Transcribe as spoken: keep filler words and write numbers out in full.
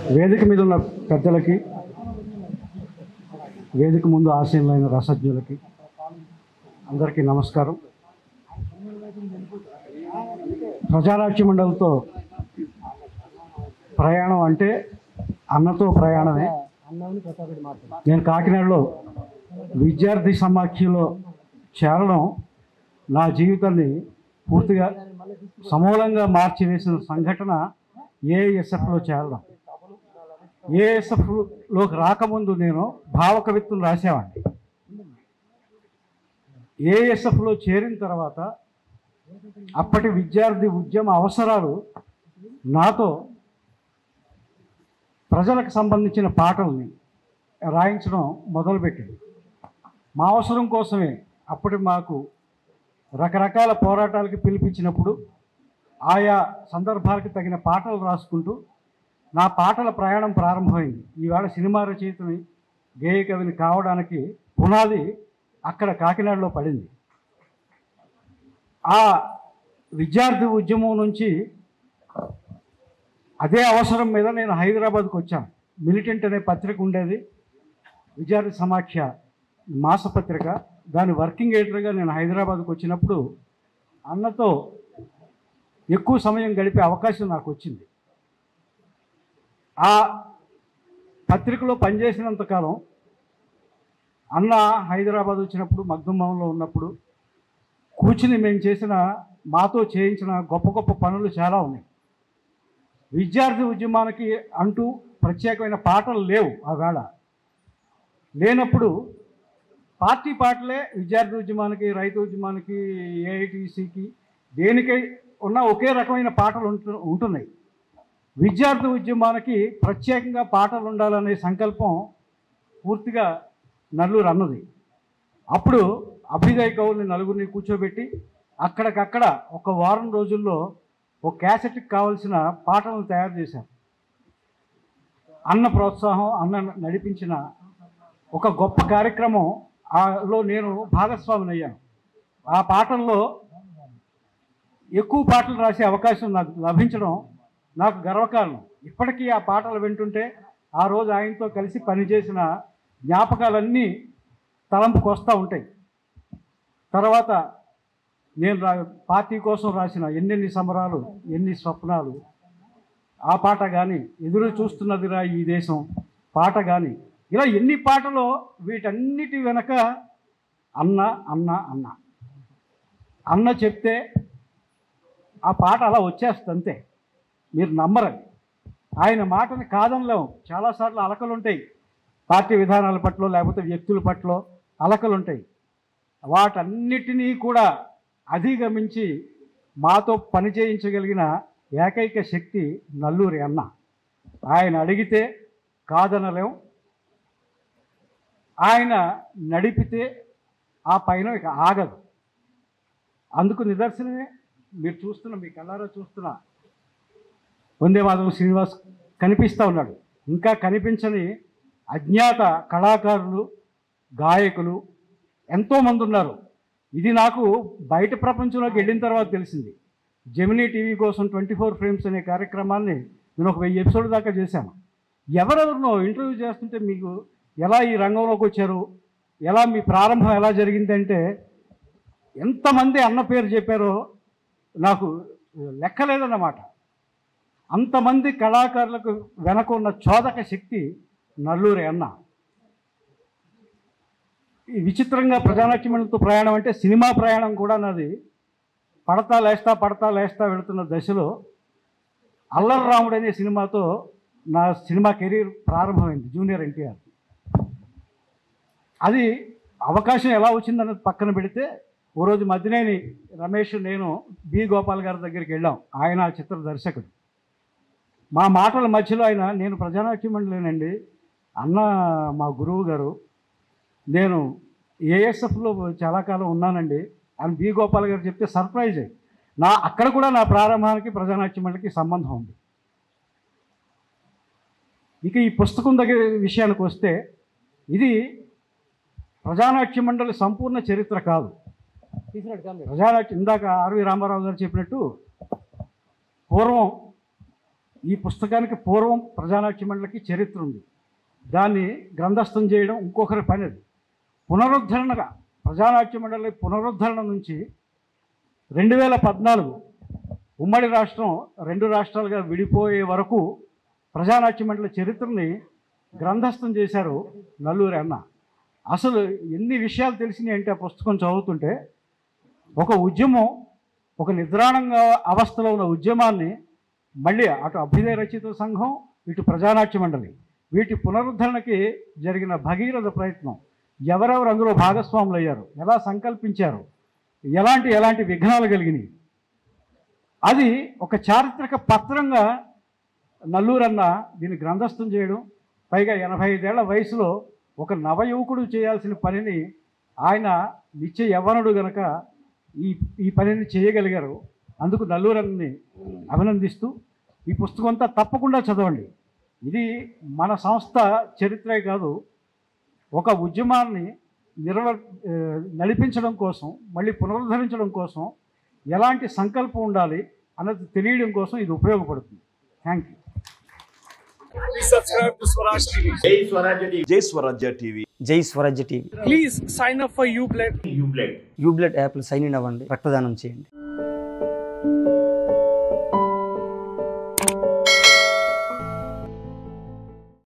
వేదిక మీద ఉన్న పెద్దలకి, వేదిక ముందు ఆసీనులైన రసజ్ఞులకి అందరికీ నమస్కారం. ప్రజానాట్య మండలితో ప్రయాణం అంటే అన్నతో ప్రయాణమే. నేను కాకినాడలో విద్యార్థి సమాఖ్యలో చేరడం నా జీవితాన్ని పూర్తిగా సమూలంగా మార్చివేసిన సంఘటన ఏఎస్ఎఫ్లో చేరడం. ఏఎస్ఎఫ్లోకి రాకముందు నేను భావకవిత్వం రాసేవాడిని. ఏఎస్ఎఫ్లో చేరిన తర్వాత అప్పటి విద్యార్థి ఉద్యమ అవసరాలు నాతో ప్రజలకు సంబంధించిన పాటల్ని రాయించడం మొదలుపెట్టింది. మా అవసరం కోసమే అప్పటి మాకు రకరకాల పోరాటాలకి పిలిపించినప్పుడు ఆయా సందర్భాలకు తగిన పాటలు రాసుకుంటూ నా పాటల ప్రయాణం ప్రారంభమైంది. ఈవేళ సినిమా రచయితని, గేయ కవిని కావడానికి పునాది అక్కడ కాకినాడలో పడింది. ఆ విద్యార్థి ఉద్యమం నుంచి అదే అవసరం మీద నేను హైదరాబాద్కు వచ్చాను. మిలిటెంట్ అనే పత్రిక ఉండేది, విద్యార్థి సమాఖ్య మాసపత్రిక. దాని వర్కింగ్ ఎడిటర్గా నేను హైదరాబాద్కు వచ్చినప్పుడు అన్నతో ఎక్కువ సమయం గడిపే అవకాశం నాకు వచ్చింది. ఆ పత్రికలో పనిచేసినంతకాలం అన్న హైదరాబాద్ వచ్చినప్పుడు, మగ్దుమంలో ఉన్నప్పుడు కూర్చుని మేము చేసిన, మాతో చేయించిన గొప్ప గొప్ప పనులు చాలా ఉన్నాయి. విద్యార్థి ఉద్యమానికి అంటూ ప్రత్యేకమైన పాటలు లేవు. ఆ వేళ లేనప్పుడు పార్టీ పాటలే విద్యార్థి ఉద్యమానికి, రైతు ఉద్యమానికి, ఏఐటీసీకి, దేనికై ఉన్న ఒకే రకమైన పాటలు ఉంటు ఉంటున్నాయి విద్యార్థి ఉద్యమానికి ప్రత్యేకంగా పాటలు ఉండాలనే సంకల్పం పూర్తిగా నల్లూరు అన్నది. అప్పుడు అభ్యుదయ కవుల్ని నలుగురిని కూర్చోబెట్టి అక్కడికక్కడ ఒక వారం రోజుల్లో ఒక క్యాసెట్కి కావాల్సిన పాటలను తయారు చేశారు. అన్న ప్రోత్సాహం, అన్న నడిపించిన ఒక గొప్ప కార్యక్రమం ఆలో నేను భాగస్వామిని అయ్యాను. ఆ పాటల్లో ఎక్కువ పాటలు రాసే అవకాశం నాకు లభించడం నాకు గర్వకారణం. ఇప్పటికీ ఆ పాటలు వింటుంటే ఆ రోజు ఆయనతో కలిసి పనిచేసిన జ్ఞాపకాలన్నీ తలంపుకు వస్తూ ఉంటాయి. తర్వాత నేను రా పార్టీ కోసం రాసిన ఎన్నెన్ని సమరాలు, ఎన్ని స్వప్నాలు, ఆ పాట కానీ, ఎదురు చూస్తున్నదిరా ఈ దేశం పాట కానీ, ఇలా ఎన్ని పాటలో వీటన్నిటి వెనక అన్న అన్న అన్న అన్న చెప్తే ఆ పాట అలా వచ్చేస్తుంది అంతే. మీరు నమ్మరండి, ఆయన మాటని కాదనలేము. చాలాసార్లు అలకలు ఉంటాయి, పార్టీ విధానాల పట్ల లేకపోతే వ్యక్తుల పట్ల అలకలు ఉంటాయి. వాటన్నిటినీ కూడా అధిగమించి మాతో పని చేయించగలిగిన ఏకైక శక్తి నల్లూరి అన్న. ఆయన అడిగితే కాదనలేం, ఆయన నడిపితే ఆ పైన ఇక ఆగదు. అందుకు నిదర్శనమే మీరు చూస్తున్న, మీ కళ్ళారా చూస్తున్న వందే మాధవ శ్రీనివాస్ కనిపిస్తూ ఉన్నాడు. ఇంకా కనిపించని అజ్ఞాత కళాకారులు, గాయకులు ఎంతోమంది ఉన్నారు. ఇది నాకు బయట ప్రపంచంలోకి వెళ్ళిన తర్వాత తెలిసింది. జెమినీ టీవీ కోసం ట్వంటీ ఫోర్ ఫ్రేమ్స్ అనే కార్యక్రమాన్ని నేను ఒక వెయ్యి ఎపిసోడ్ దాకా చేశాను. ఎవరెవరినో ఇంటర్వ్యూ చేస్తుంటే మీకు ఎలా ఈ రంగంలోకి వచ్చారు, ఎలా మీ ప్రారంభం ఎలా జరిగిందంటే ఎంతమంది అన్న పేరు చెప్పారో నాకు లెక్కలేదన్నమాట. అంతమంది కళాకారులకు వెనక ఉన్న చోదక శక్తి నల్లూరి అన్న. ఈ విచిత్రంగా ప్రజానాట్య మండలితో ప్రయాణం అంటే సినిమా ప్రయాణం కూడా నాది పడతా లేస్తా పడతా లేస్తా వెళుతున్న దశలో అల్లరి రాముడు అనే సినిమాతో నా సినిమా కెరీర్ ప్రారంభమైంది. జూనియర్ ఎన్టీఆర్. అది అవకాశం ఎలా వచ్చిందన్నది పక్కన పెడితే, ఓ రోజు మధ్యనేని రమేష్, నేను బి గోపాల్ గారి దగ్గరికి వెళ్ళాం. ఆయన చిత్ర దర్శకుడు. మా మాటల మధ్యలో ఆయన, నేను ప్రజానాట్య మండలేనండి అన్న, మా గురువు గారు, నేను ఏఎస్ఎఫ్లో చాలా కాలం ఉన్నానండి అని బి గోపాల్ గారు చెప్తే సర్ప్రైజ్ అయ్యి, నా అక్కడ కూడా నా ప్రారంభానికి ప్రజానాట్య మండలికి సంబంధం ఉంది. ఇక ఈ పుస్తకం దగ్గర విషయానికి వస్తే, ఇది ప్రజానాట్య మండలి సంపూర్ణ చరిత్ర కాదు. ప్రజానాట్యం ఇందాక ఆర్వి రామారావు గారు చెప్పినట్టు పూర్వం ఈ పుస్తకానికి పూర్వం ప్రజానాట్య మండలికి చరిత్ర ఉంది. దాన్ని గ్రంథస్థం చేయడం ఇంకొకరి పని. అది పునరుద్ధరణగా ప్రజానాట్య మండలి పునరుద్ధరణ నుంచి రెండు వేల పద్నాలుగు ఉమ్మడి రాష్ట్రం రెండు రాష్ట్రాలుగా విడిపోయే వరకు ప్రజానాట్య మండలి చరిత్రని గ్రంథస్థం చేశారు నల్లూరి అన్న. అసలు ఎన్ని విషయాలు తెలిసినాయి అంటే ఆ పుస్తకం చదువుతుంటే, ఒక ఉద్యమం, ఒక నిద్రాణంగా అవస్థలో ఉన్న ఉద్యమాన్ని మళ్ళీ అటు అభ్యుదయ రచయిత సంఘం, ఇటు ప్రజానాట్య మండలి, వీటి పునరుద్ధరణకి జరిగిన భగీరథ ప్రయత్నం, ఎవరెవరు అందులో భాగస్వాములు అయ్యారు, ఎలా సంకల్పించారు, ఎలాంటి ఎలాంటి విఘ్నాలు కలిగినాయి, అది ఒక చారిత్రక పత్రంగా నల్లూరన్న దీన్ని గ్రంథస్థం చేయడం, పైగా ఎనభై ఐదేళ్ల వయసులో ఒక నవయువకుడు చేయాల్సిన పనిని ఆయన నిత్య యవ్వనుడు గనక ఈ ఈ పనిని చేయగలిగారు. అందుకు నల్లూరన్ని అభినందిస్తూ ఈ పుస్తకం అంతా తప్పకుండా చదవండి. ఇది మన సంస్థ చరిత్రే కాదు, ఒక ఉద్యమాన్ని నిర్వ నడిపించడం కోసం, మళ్ళీ పునరుద్ధరించడం కోసం ఎలాంటి సంకల్పం ఉండాలి అన్నది తెలియడం కోసం ఇది ఉపయోగపడుతుంది. Thank you. Please subscribe to Swaraj T V. Jai Swaraj T V. Jai Swaraj T V. Jai Swarajya TV. Please sign up for U Blood. U Blood. U Blood app sign in అవ్వండి, రక్తదానం చేయండి.